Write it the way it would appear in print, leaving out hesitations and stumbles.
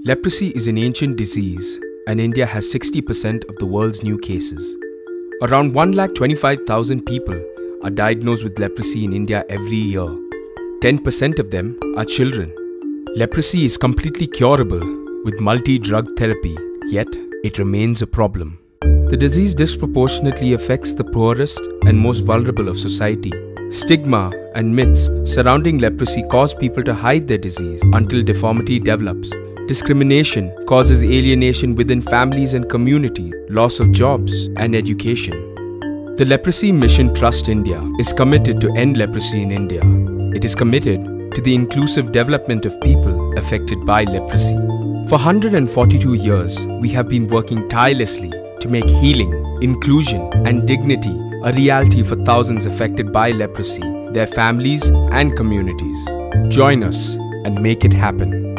Leprosy is an ancient disease, and India has 60% of the world's new cases. Around 125,000 people are diagnosed with leprosy in India every year. 10% of them are children. Leprosy is completely curable with multi-drug therapy, yet it remains a problem. The disease disproportionately affects the poorest and most vulnerable of society. Stigma and myths surrounding leprosy cause people to hide their disease until deformity develops. Discrimination causes alienation within families and communities, loss of jobs and education. The Leprosy Mission Trust India is committed to end leprosy in India. It is committed to the inclusive development of people affected by leprosy. For 142 years, we have been working tirelessly to make healing, inclusion and dignity a reality for thousands affected by leprosy, their families and communities. Join us and make it happen.